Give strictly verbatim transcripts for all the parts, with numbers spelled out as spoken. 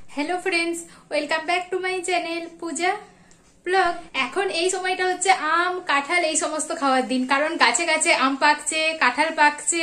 Hello friends, welcome back to my channel Puja blog. এখন এই সময়টা হচ্ছে আম কাঁঠাল এই সমস্ত খাওয়ার দিন, কারণ গাছে গাছে আম পাকছে, কাঁঠাল পাকছে।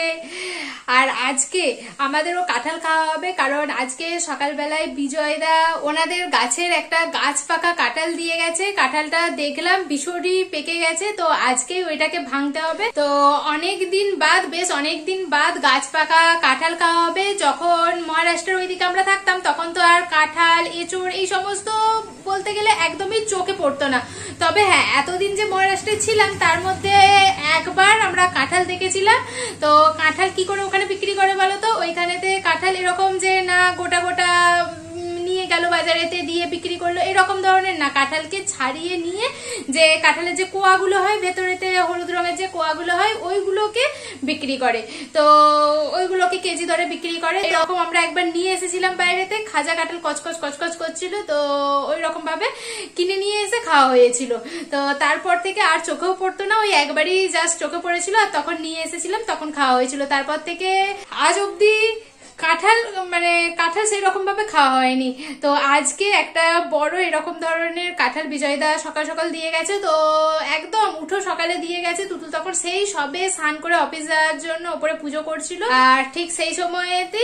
আর আজকে আমাদেরও কাঁঠাল খাওয়া হবে, কারণ আজকে সকালবেলায় বিজয়দা ওনাদের গাছের একটা গাছ পাকা কাঁঠাল দিয়ে গেছে। কাঁঠালটা দেখলাম ভীষণই পেকে গেছে, তো আজকে ওইটাকে ভাঙতে হবে। তো অনেক দিন বাদ, বেশ অনেক দিন বাদ গাছ পাকা কাঁঠাল খাওয়া হবে। যখন মহারাষ্ট্রের ওইদিকে আমরা থাকতাম তখন তো আর কাঁঠাল, এঁচড় এই সমস্ত বলতে গেলে একদমই চোখে পড়তো না। তবে হ্যাঁ, এতদিন যে মহারাষ্ট্রে ছিলাম তার মধ্যে একবার আমরা কাঁঠাল দেখেছিলাম। তো কাঁঠাল কি করে ওখানে বিক্রি করে বলো তো? ওইখানেতে কাঁঠাল এরকম যে না গোটা গোটা নিয়ে গেল বাজারেতে দিয়ে বিক্রি করলো এরকম ধরনের না, কাঁঠালকে ছাড়িয়ে নিয়ে যে কাঁঠালের যে কোয়াগুলো হয় ভেতরেতে হলুদ রঙের যে কোয়াগুলো হয় ওইগুলোকে বিক্রি করে। তো ওইগুলোকে কেজি দরে বিক্রি করে। এরকম আমরা একবার নিয়ে এসেছিলাম বাইরেতে, খাজা কাঁঠাল কচকচ কচকচ করছিল, তো ওই রকম ভাবে কিনে নিয়ে এসে খাওয়া হয়েছিল। তো তারপর থেকে আর চোখেও পড়তো না, ওই একবারই জাস্ট চোখে পড়েছিল আর তখন নিয়ে এসেছিলাম, তখন খাওয়া হয়েছিল। তারপর থেকে আজ অব্দি কাঁঠাল মানে কাঁঠাল সেই রকম ভাবে খাওয়া হয়নি। তো আজকে একটা বড় এরকম ধরনের কাঁঠাল বিজয়দা সকাল সকাল দিয়ে গেছে। তো একদম উঠো সকালে দিয়ে গেছে। তুতুল তখন সেই সবে স্নান করে অফিস যাওয়ার জন্য ওপরে পুজো করছিল, আর ঠিক সেই সময়তে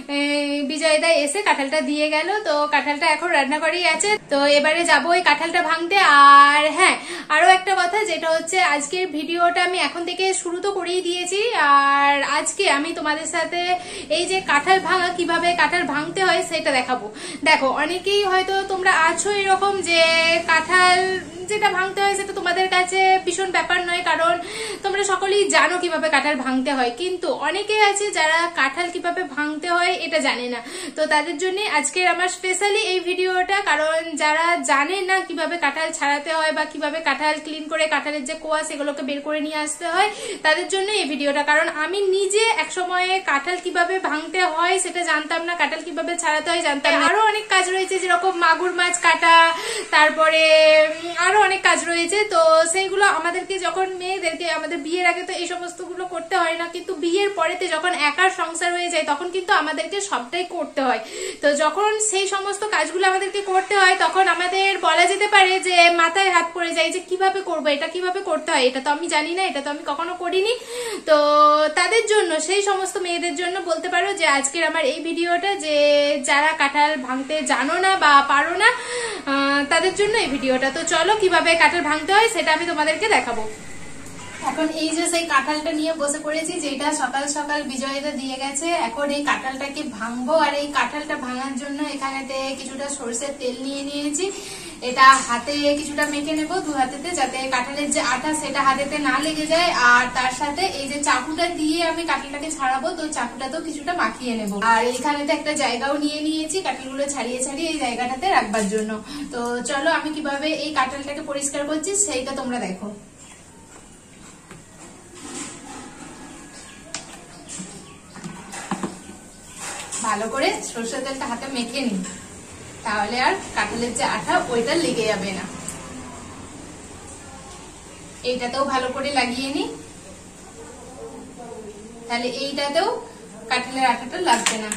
বিজয়দা এসে কাঁঠালটা দিয়ে গেল। তো কাঁঠালটা এখন রান্নাঘরেই আছে। তো এবারে যাবো ওই কাঁঠালটা ভাঙতে। আর হ্যাঁ, আরো একটা কথা, যেটা হচ্ছে আজকের ভিডিওটা আমি এখন থেকে শুরু তো করেই দিয়েছি। আর আজকে আমি তোমাদের সাথে এই যে কাঁঠাল ভাঙা, কিভাবে কাঁঠাল ভাঙতে হয় সেটা দেখাবো। দেখো, অনেকেই হয়তো তোমরা আছো এরকম যে কাঁঠাল যেটা ভাঙতে হয় সেটা তোমাদের কাছে ভীষণ ব্যাপার নয়, কারণ তোমরা সকলেই জানো কিভাবে কাঁঠাল ভাঙতে হয়। কিন্তু অনেকেই আছে যারা কাঁঠাল কিভাবে ভাঙতে হয় এটা জানে না। তো তাদের জন্য আজকের আমার স্পেশালি এই ভিডিওটা, কারণ যারা জানে না কিভাবে কাঁঠাল ছাড়াতে হয় বা কিভাবে কাঁঠাল ক্লিন করে কাঁঠালের যে কোয়া সেগুলোকে বের করে নিয়ে আসতে হয়, তাদের জন্য এই ভিডিওটা। কারণ আমি নিজে এক সময়ে কাঁঠাল কিভাবে ভাঙতে হয় সেটা জানতাম না, কাঁঠাল কিভাবে ছাড়াতে হয় জানতাম না। আরো অনেক কাজ রয়েছে, যেরকম মাগুর মাছ কাটা, তারপরে আরো অনেক কাজ রয়েছে। তো সেইগুলো আমাদেরকে যখন মেয়েদেরকে আমাদের বিয়ের আগে তো এই সমস্ত গুলো করতে হয় না, কিন্তু বিয়ের পরেতে যখন একার সংসার হয়ে যায় তখন কিন্তু আমাদেরকে সবটাই করতে হয়। তো যখন সেই সমস্ত কাজগুলো আমাদেরকে করতে হয় তখন আমাদের বলা যেতে পারে যে মাথায় হাত পড়ে যায় যে কিভাবে করবো, এটা কিভাবে করতে হয়, এটা তো আমি জানি না, এটা তো আমি কখনো করিনি। তো তাদের জন্য, সেই সমস্ত মেয়েদের জন্য বলতে পারো যে আজকের আমার এই ভিডিওটা, যে যারা কাঁঠাল ভাঙতে জানো না বা পারো না তাদের জন্য এই ভিডিওটা। তো চলো কিভাবে কাঁঠাল ভাঙতে হয় সেটা আমি তোমাদেরকে দেখাবো। এখন এই যে সেই কাঁঠালটা নিয়ে বসে পড়েছি, যেটা সকাল সকাল বিজয়দা দিয়ে গেছে। এখন এই কাঁঠালটাকে ভাঙবো। আর এই কাঁঠালটা ভাঙার জন্য এখানেতে কিছুটা সরষের তেল নিয়ে নিয়েছি। এটা হাতে কিছুটা মেখে নেবো দু হাতেতে, যাতে কাঁঠালের যে আঠা সেটা হাতেতে না লেগে যায়। আর তার সাথে এই যে চাকুটা দিয়ে আমি কাঁঠালটাকে ছাড়াবো, তো চাকুটাতেও কিছুটা মাখিয়ে নেবো। আর এখানেতে একটা জায়গাও নিয়ে নিয়েছি কাঁঠালগুলো ছাড়িয়ে ছাড়িয়ে এই জায়গাটাতে রাখবার জন্য। তো চলো আমি কিভাবে এই কাঁঠালটাকে পরিষ্কার করছি সেইটা তোমরা দেখো। ভালো করে সরষের তেলটা হাতে মেখে নিই, তাহলে আর কাঁঠালের যে আঠা ওইটা লেগে যাবে না। এইটাতেও ভালো করে লাগিয়ে নিই, তাহলে এইটাতেও কাঁঠালের আঠাটা লাগবে না।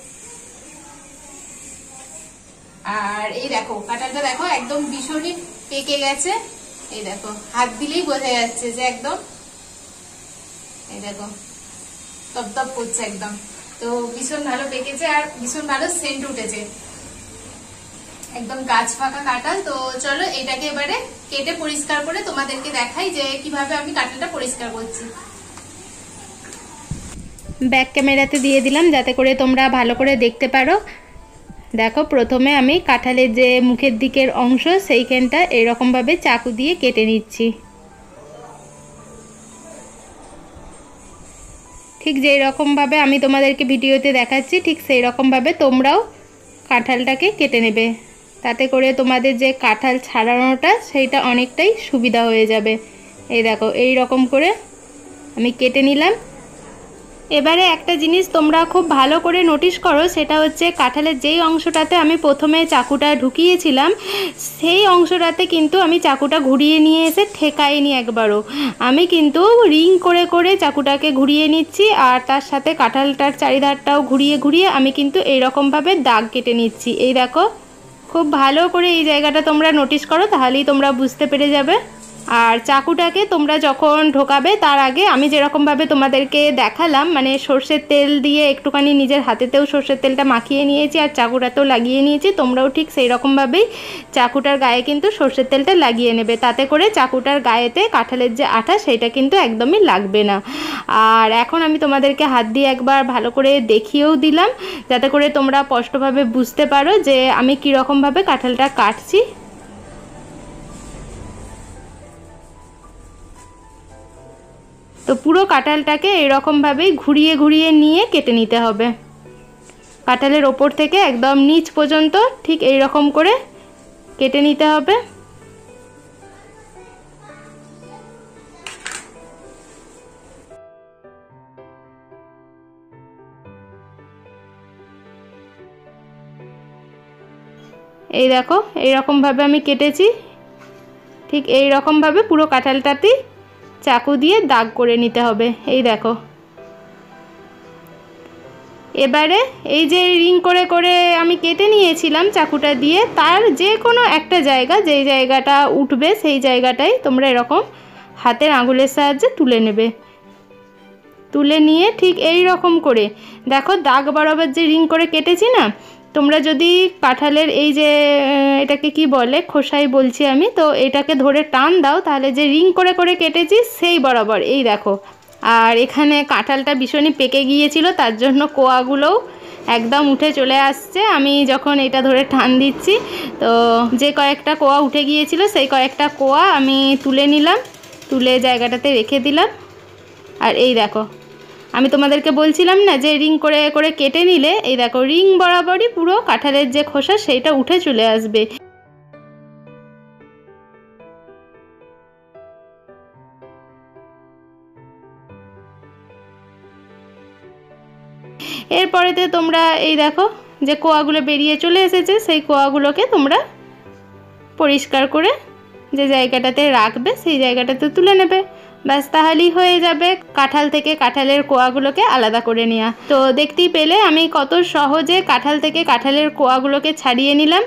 আর এই দেখো কাঁঠালটা দেখো একদম ভীষণই পেকে গেছে। এই দেখো হাত দিলেই বোঝা যাচ্ছে যে একদম, এই দেখো তপ তপ করছে একদম। তো ভীষণ ভালো পেকেছে আর ভীষণ ভালো সেন্ট উঠেছে, একদম গাছ পাকা কাঁঠাল। তো চলো এটাকে এবারে কেটে পরিষ্কার করে তোমাদেরকে দেখাই যে কিভাবে আমি কাঁঠালটা পরিষ্কার করছি। ব্যাক ক্যামেরাতে দিয়ে দিলাম যাতে করে তোমরা ভালো করে দেখতে পারো। দেখো, প্রথমে আমি কাঁঠালের যে মুখের দিকের অংশ সেইখানটা এরকম ভাবে চাকু দিয়ে কেটে নিচ্ছি। ঠিক যেই রকম ভাবে আমি তোমাদেরকে ভিডিওতে দেখাচ্ছি ঠিক সেই রকম ভাবে তোমরাও কাঁঠালটাকে কেটে নেবে, তাতে করে তোমাদের যে কাঁঠাল ছাড়ানোটা সেইটা অনেকটাই সুবিধা হয়ে যাবে। এই দেখো এই রকম করে আমি কেটে নিলাম। এবারে একটা জিনিস তোমরা খুব ভালো করে নোটিশ করো, সেটা হচ্ছে কাঁঠালের যেই অংশটাতে আমি প্রথমে চাকুটা ঢুকিয়েছিলাম সেই অংশটাতে কিন্তু আমি চাকুটা ঘুরিয়ে নিয়ে এসে ঠেকাইনি একবারও। আমি কিন্তু রিং করে করে চাকুটাকে ঘুরিয়ে নিচ্ছি, আর তার সাথে কাঁঠালটার চারিধারটাও ঘুরিয়ে ঘুরিয়ে আমি কিন্তু এইরকমভাবে দাগ কেটে নিচ্ছি। এই দেখো, খুব ভালো করে এই জায়গাটা তোমরা নোটিশ করো, তাহলেই তোমরা বুঝতে পেরে যাবে। আর চাকুটাকে তোমরা যখন ঢোকাবে তার আগে আমি যেরকমভাবে তোমাদেরকে দেখালাম, মানে সর্ষের তেল দিয়ে একটুখানি নিজের হাতেতেও সর্ষের তেলটা মাখিয়ে নিয়েছি আর চাকুটাতেও লাগিয়ে নিয়েছি, তোমরাও ঠিক সেই রকমভাবেই চাকুটার গায়ে কিন্তু সর্ষের তেলটা লাগিয়ে নেবে। তাতে করে চাকুটার গায়েতে কাঁঠালের যে আঠা সেটা কিন্তু একদমই লাগবে না। আর এখন আমি তোমাদেরকে হাত দিয়ে একবার ভালো করে দেখিয়েও দিলাম, যাতে করে তোমরা স্পষ্টভাবে বুঝতে পারো যে আমি কীরকমভাবে কাঁঠালটা কাটছি। তো পুরো কাঁঠালটাকে এরকমভাবেই ঘুরিয়ে ঘুরিয়ে নিয়ে কেটে নিতে হবে, কাঁঠালের ওপর থেকে একদম নিচ পর্যন্ত ঠিক এই রকম করে কেটে নিতে হবে। এই দেখো, এইরকমভাবে আমি কেটেছি, ঠিক এই রকমভাবে পুরো কাঁঠালটাতেই চাকু দিয়ে দাগ করে নিতে হবে। এই দেখো, এবারে এই যে রিং করে করে আমি কেটে নিয়েছিলাম চাকুটা দিয়ে, তার যে কোনো একটা জায়গা, যেই জায়গাটা উঠবে সেই জায়গাটাই তোমরা এরকম হাতের আঙুলের সাহায্যে তুলে নেবে। তুলে নিয়ে ঠিক এই রকম করে দেখো দাগ বরাবর যে রিং করে কেটেছি না, তোমরা যদি কাঁঠালের এই যে এটাকে কি বলে, খোসাই বলছি আমি, তো এটাকে ধরে টান দাও তাহলে যে রিং করে করে কেটেছি সেই বরাবর, এই দেখো। আর এখানে কাঁঠালটা ভীষণই পেকে গিয়েছিল, তার জন্য কোয়াগুলোও একদম উঠে চলে আসছে। আমি যখন এটা ধরে টান দিচ্ছি তো যে কয়েকটা কোয়া উঠে গিয়েছিল সেই কয়েকটা কোয়া আমি তুলে নিলাম, তুলে জায়গাটাতে রেখে দিলাম। আর এই দেখো, আমি তোমাদেরকে বলছিলাম না যে রিং করে করে কেটে নিলে, এই দেখো রিং বরাবরই পুরো কাঁঠালের যে খোসা সেইটা উঠে চলে আসবে। এরপরেতে তোমরা এই দেখো যে কোয়াগুলো বেরিয়ে চলে এসেছে, সেই কোয়াগুলোকে তোমরা পরিষ্কার করে যে জায়গাটাতে রাখবে সেই জায়গাটাতে তুলে নেবে। ব্যাস, তাহলেই হয়ে যাবে কাঁঠাল থেকে কাঁঠালের কোয়াগুলোকে আলাদা করে নেওয়া। তো দেখতেই পেলে আমি কত সহজে কাঁঠাল থেকে কাঁঠালের কোয়াগুলোকে ছাড়িয়ে নিলাম।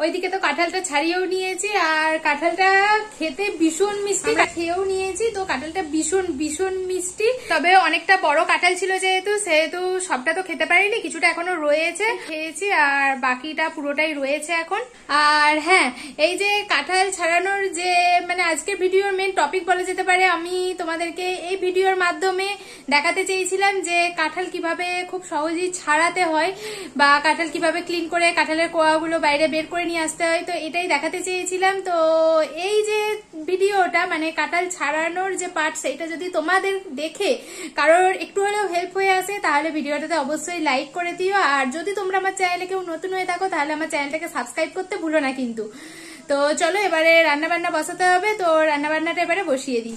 ওইদিকে তো কাঁঠালটা ছাড়িয়েও নিয়েছি, আর কাঁঠালটা খেতে ভীষণ মিষ্টি, খেয়েও নিয়েছি। তো কাঁঠালটা ভীষণ ভীষণ মিষ্টি, তবে অনেকটা বড় কাঁঠাল ছিল যেহেতু সেহেতু সবটা তো খেতে পারিনি, কিছুটা এখনো রয়েছে, খেয়েছি, আর বাকিটা পুরোটাই রয়েছে এখন। আর হ্যাঁ, এই যে কাঁঠাল ছাড়ানোর যে মানে আজকের ভিডিওর মেন টপিক বলা যেতে পারে, আমি তোমাদেরকে এই ভিডিওর মাধ্যমে দেখাতে চেয়েছিলাম যে কাঁঠাল কিভাবে খুব সহজেই ছাড়াতে হয়, বা কাঁঠাল কিভাবে ক্লিন করে কাঁঠালের কোয়াগুলো বাইরে বের করে নিয়ে আসতে হয়, তো এটাই দেখাতে চেয়েছিলাম। তো এই যে ভিডিওটা মানে কাঁঠাল ছাড়ানোর যে পার্ট, সেইটা যদি তোমাদের দেখে কারোর একটু হলেও হেল্প হয়ে আসে তাহলে ভিডিওটাতে অবশ্যই লাইক করে দিও। আর যদি তোমরা আমার চ্যানেলে কেউ নতুন হয়ে থাকো তাহলে আমার চ্যানেলটাকে সাবস্ক্রাইব করতে ভুলো না কিন্তু। তো চলো এবারে রান্না বান্না বসাতে হবে, তো রান্না বান্নাটা এবারে বসিয়ে দিই।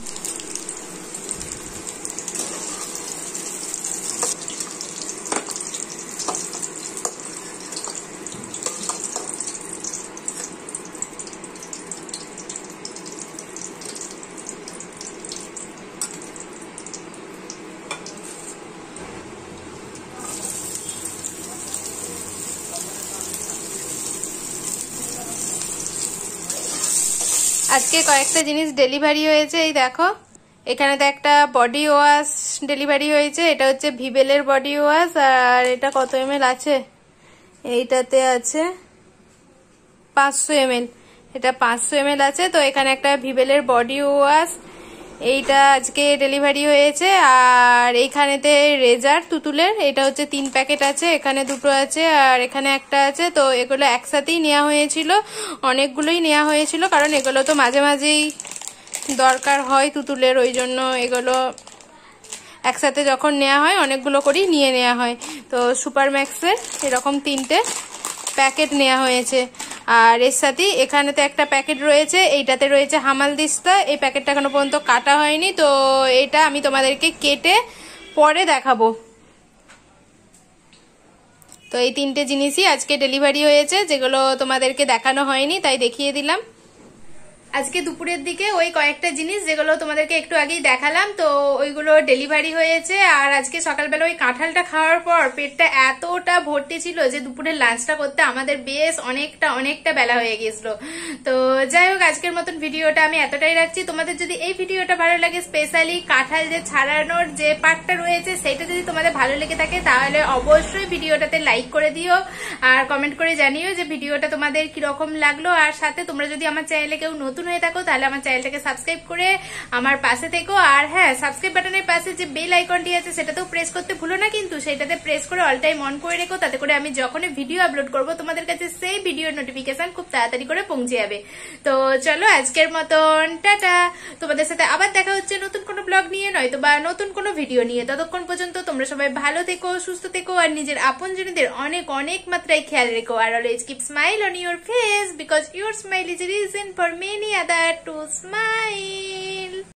আজকে কয়েকটা জিনিস ডেলিভারি হয়েছে, এই দেখো এখানে তো একটা বডি ওয়াশ ডেলিভারি হয়েছে, এটা হচ্ছে ভিবেলের বডি ওয়াশ, আর এটা কত এম এল আছে, এইটাতে আছে পাঁচশো এম এল, এটা পাঁচশো এম এল আছে। তো এখানে একটা ভিবেলের বডি ওয়াশ, এইটা আজকে ডেলিভারি হয়েছে। আর এইখানেতে রেজার তুতুলের, এটা হচ্ছে তিন প্যাকেট আছে, এখানে দুটো আছে আর এখানে একটা আছে। তো এগুলো একসাথেই নেওয়া হয়েছিল, অনেকগুলোই নেওয়া হয়েছিল, কারণ এগুলো তো মাঝে মাঝেই দরকার হয় তুতুলের, ওই জন্য এগুলো একসাথে যখন নেওয়া হয় অনেকগুলো করেই নিয়ে নেওয়া হয়। তো সুপার ম্যাক্সের এরকম তিনটে প্যাকেট নেওয়া হয়েছে। আর এর সাথে এখানে তো একটা প্যাকেট রয়েছে, এইটাতে রয়েছে হামাল দিস্তা, এই প্যাকেটটা এখনো পর্যন্ত কাটা হয়নি, তো এটা আমি তোমাদেরকে কেটে পরে দেখাবো। তো এই তিনটে জিনিসই আজকে ডেলিভারি হয়েছে, যেগুলো তোমাদেরকে দেখানো হয়নি তাই দেখিয়ে দিলাম। আজকে দুপুরের দিকে ওই কয়েকটা জিনিস যেগুলো তোমাদেরকে একটু আগেই দেখালাম, তো ওইগুলো ডেলিভারি হয়েছে। আর আজকে সকালবেলা ওই কাঁঠালটা খাওয়ার পর পেটটা এতটা ভর্তি ছিল যে দুপুরের লাঞ্চটা করতে আমাদের বেশ অনেকটা অনেকটা বেলা হয়ে গেছিল। তো যাই হোক, আজকের মতন ভিডিওটা আমি এতটাই রাখছি। তোমাদের যদি এই ভিডিওটা ভালো লাগে, স্পেশালি কাঁঠাল যে ছাড়ানোর যে পার্টটা রয়েছে সেটা যদি তোমাদের ভালো লেগে থাকে তাহলে অবশ্যই ভিডিওটাতে লাইক করে দিও, আর কমেন্ট করে জানিও যে ভিডিওটা তোমাদের কিরকম লাগলো। আর সাথে তোমরা যদি আমার চ্যানেলে কেউ নতুন হয়ে থাকো তাহলে আমার চ্যানেলটাকে সাবস্ক্রাইব করে আমার পাশে থেকো। আর হ্যাঁ, সাবস্ক্রাইব বাটনের পাশে যে বেল আইকনটি আছে সেটাতেও প্রেস করতে ভুলো না কিন্তু, সেটাতে প্রেস করে অল টাইম অন করে রেখো, তাতে করে আমি যখনই ভিডিও আপলোড করব তোমাদের কাছে সেই ভিডিওর নোটিফিকেশন খুব তাড়াতাড়ি করে পৌঁছে যাবে। তো চলো আজকের মতন টাটা, তোমাদের সাথে আবার দেখা হচ্ছে নতুন কোনো ব্লগ নিয়ে, নয়তো বা নতুন কোনো ভিডিও নিয়ে। ততক্ষণ পর্যন্ত তোমরা সবাই ভালো থেকো, সুস্থ থেকো, আর নিজের আপনজনদের অনেক অনেক মাত্রায় খেয়াল রেখো। আর always keep smile on your face, because your smile is a reason for many other to smile.